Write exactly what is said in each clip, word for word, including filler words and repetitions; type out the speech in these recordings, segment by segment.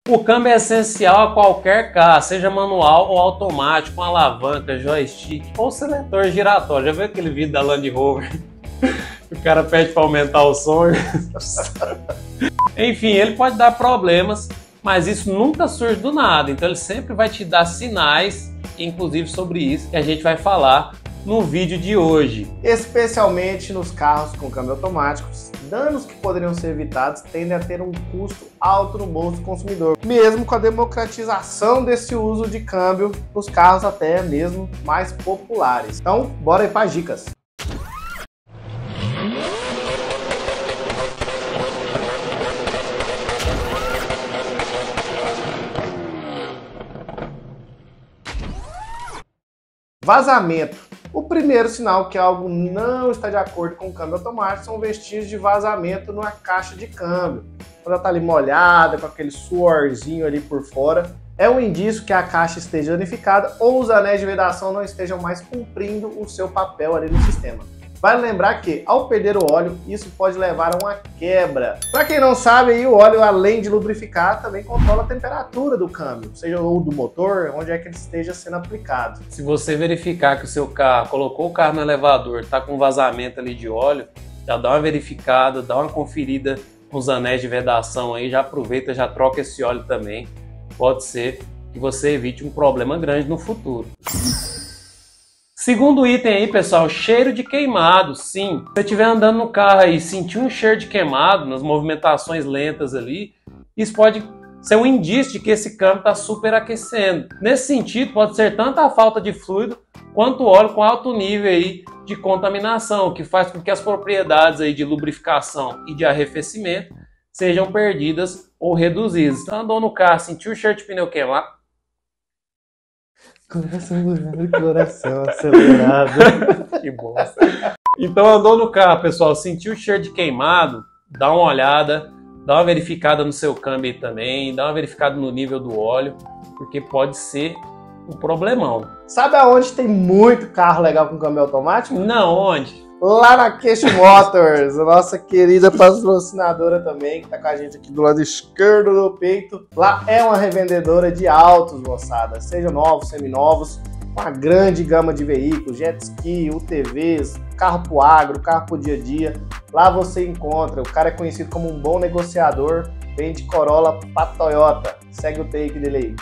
O câmbio é essencial a qualquer carro, seja manual ou automático, com alavanca, joystick ou seletor giratório. Já viu aquele vídeo da Land Rover? O cara pede para aumentar o som. Enfim, ele pode dar problemas, mas isso nunca surge do nada. Então ele sempre vai te dar sinais, inclusive sobre isso, que a gente vai falar no vídeo de hoje. Especialmente nos carros com câmbio automático, danos que poderiam ser evitados tendem a ter um custo alto no bolso do consumidor, mesmo com a democratização desse uso de câmbio nos carros até mesmo mais populares. Então, bora aí para as dicas. Vazamento. O primeiro sinal que algo não está de acordo com o câmbio automático são vestígios de vazamento na caixa de câmbio. Quando ela está ali molhada, com aquele suorzinho ali por fora, é um indício que a caixa esteja danificada ou os anéis de vedação não estejam mais cumprindo o seu papel ali no sistema. Vale lembrar que, ao perder o óleo, isso pode levar a uma quebra. Para quem não sabe, aí, o óleo, além de lubrificar, também controla a temperatura do câmbio, seja ou do motor, onde é que ele esteja sendo aplicado. Se você verificar que o seu carro, colocou o carro no elevador, está com vazamento ali de óleo, já dá uma verificada, dá uma conferida nos anéis de vedação aí, já aproveita, já troca esse óleo também. Pode ser que você evite um problema grande no futuro. Segundo item aí, pessoal, cheiro de queimado. Sim, se você estiver andando no carro aí e sentir um cheiro de queimado nas movimentações lentas ali, isso pode ser um indício de que esse câmbio está superaquecendo. Nesse sentido, pode ser tanto a falta de fluido quanto o óleo com alto nível aí de contaminação, que faz com que as propriedades aí de lubrificação e de arrefecimento sejam perdidas ou reduzidas. Então andou no carro, sentiu o cheiro de pneu queimado, coração burado, coração acelerado. Que bosta. Então andou no carro, pessoal, sentiu o cheiro de queimado, dá uma olhada, dá uma verificada no seu câmbio aí também, dá uma verificada no nível do óleo, porque pode ser um problemão. Sabe aonde tem muito carro legal com câmbio automático? Não, onde? Lá na Cash Motors, a nossa querida patrocinadora também, que tá com a gente aqui do lado esquerdo do peito. Lá é uma revendedora de autos, moçada, sejam novos, seminovos, uma grande gama de veículos, jet ski, U T Vs, carro pro agro, carro pro dia a dia. Lá você encontra, o cara é conhecido como um bom negociador, vende Corolla pra Toyota. Segue o take dele aí.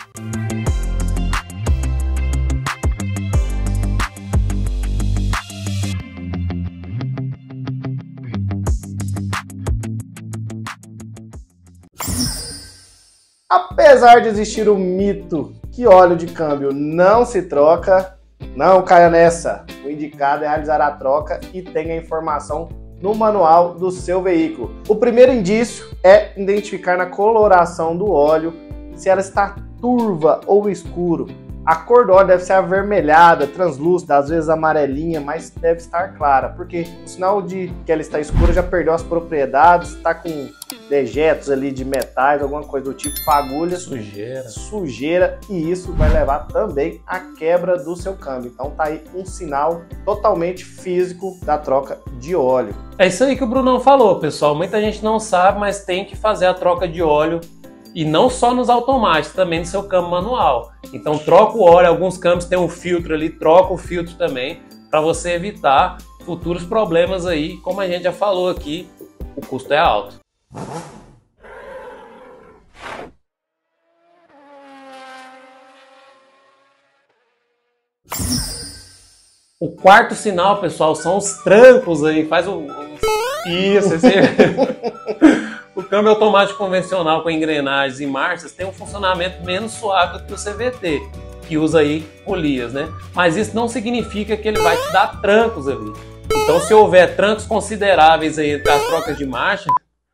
Apesar de existir o mito que óleo de câmbio não se troca, não caia nessa. O indicado é realizar a troca e tenha a informação no manual do seu veículo. O primeiro indício é identificar na coloração do óleo se ela está turva ou escuro. A cor do óleo deve ser avermelhada, translúcida, às vezes amarelinha, mas deve estar clara, porque o sinal de que ela está escura já perdeu as propriedades, está com dejetos ali de metais, alguma coisa do tipo, fagulha, sujeira, sujeira, e isso vai levar também à quebra do seu câmbio. Então tá aí um sinal totalmente físico da troca de óleo. É isso aí que o Brunão falou, pessoal. Muita gente não sabe, mas tem que fazer a troca de óleo. E não só nos automáticos, também no seu câmbio manual. Então troca o óleo, alguns câmbios tem um filtro ali, troca o filtro também, para você evitar futuros problemas aí. Como a gente já falou aqui, o custo é alto. O quarto sinal, pessoal, são os trancos aí. Faz o... Isso, esse... O câmbio automático convencional com engrenagens e marchas tem um funcionamento menos suave do que o C V T, que usa aí polias, né? Mas isso não significa que ele vai te dar trancos ali. Então, se houver trancos consideráveis aí entre as trocas de marcha,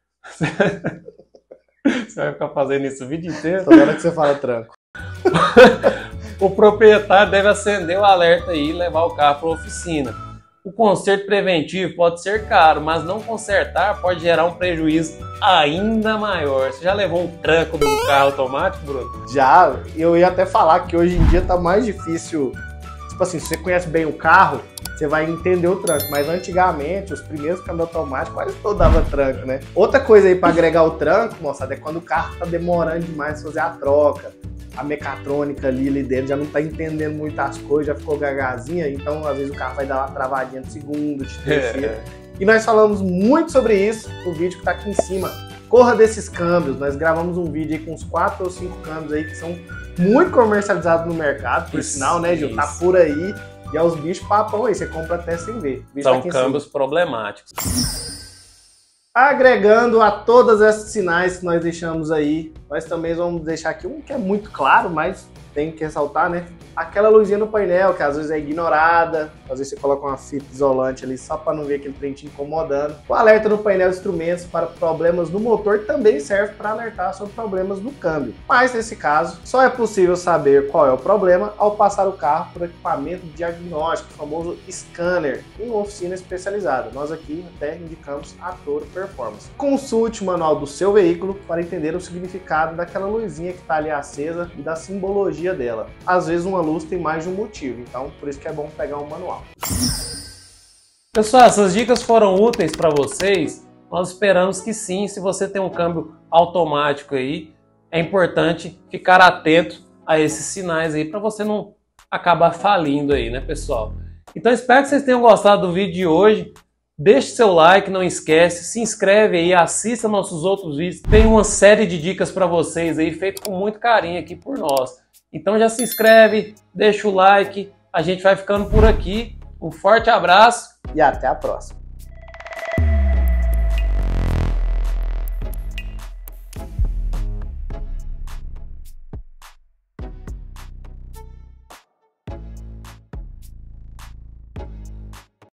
você vai ficar fazendo isso o vídeo inteiro. Toda hora que você fala tranco. O proprietário deve acender o alerta aí e levar o carro para a oficina. O conserto preventivo pode ser caro, mas não consertar pode gerar um prejuízo ainda maior. Você já levou um tranco do carro automático, Bruno? Já, eu ia até falar que hoje em dia tá mais difícil Tipo assim, se você conhece bem o carro, você vai entender o tranco. Mas antigamente, os primeiros câmbios automáticos quase todos davam tranco, né? Outra coisa aí para agregar o tranco, moçada, é quando o carro tá demorando demais pra fazer a troca. A mecatrônica ali, ali dentro já não tá entendendo muitas coisas, já ficou gagazinha, então às vezes o carro vai dar uma travadinha de segundo, de terceiro. É. E nós falamos muito sobre isso no vídeo que tá aqui em cima. Corra desses câmbios, nós gravamos um vídeo aí com uns quatro ou cinco câmbios aí que são muito comercializados no mercado, por isso, sinal, né, Gil? Tá por aí. E é os bichos papão aí, você compra até sem ver. São tá câmbios problemáticos. Agregando a todos esses sinais que nós deixamos aí, nós também vamos deixar aqui um que é muito claro, mas tem que ressaltar, né? Aquela luzinha no painel, que às vezes é ignorada, às vezes você coloca uma fita isolante ali só para não ver aquele trem te incomodando. O alerta no painel de instrumentos para problemas no motor também serve para alertar sobre problemas no câmbio. Mas nesse caso, só é possível saber qual é o problema ao passar o carro por equipamento de diagnóstico, o famoso scanner, em uma oficina especializada. Nós aqui até indicamos a Toro Performance. Consulte o manual do seu veículo para entender o significado daquela luzinha que está ali acesa e da simbologia dela. Às vezes uma luz tem mais de um motivo, então por isso que é bom pegar um manual. Pessoal, essas dicas foram úteis para vocês? Nós esperamos que sim. Se você tem um câmbio automático aí, é importante ficar atento a esses sinais aí para você não acabar falindo aí, né, pessoal? Então espero que vocês tenham gostado do vídeo de hoje. Deixe seu like, não esquece, se inscreve aí, assista nossos outros vídeos. Tem uma série de dicas para vocês aí, feito com muito carinho aqui por nós. Então já se inscreve, deixa o like, a gente vai ficando por aqui. Um forte abraço e até a próxima.